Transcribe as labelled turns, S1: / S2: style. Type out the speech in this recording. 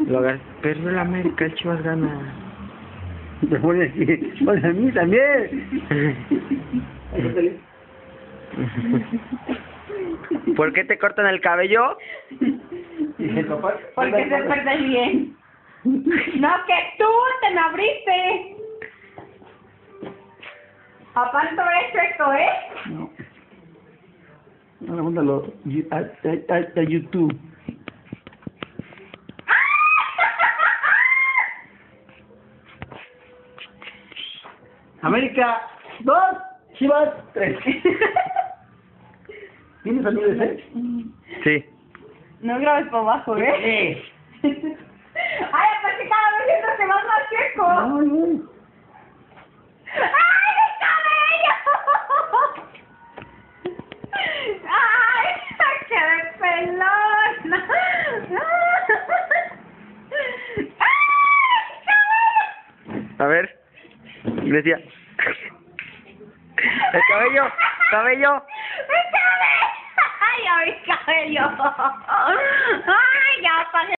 S1: Perdió el América, el Chivas gana.
S2: Te pone aquí, pone a mí también.
S1: ¿Por qué te cortan el cabello?
S3: Porque te portas bien. No, que tú te me abriste. Papá, no eres chueco, ¿eh?
S2: No. Ahora mándalo a YouTube. América 2, Chivas 3. ¿Tienes amigos,
S1: Sí.
S3: No grabes para abajo, ¿eh? Ay, aparte cada vez siento que vas más chueco.
S2: No.
S3: ¡Ay, mi cabello! ¡Ay, qué de pelón! ¡Ay, cabello!
S1: A ver. Decía. El cabello. Cabello.
S3: ¡Mi cabello! ¡Ay, a mi cabello! ¡Ay, ya,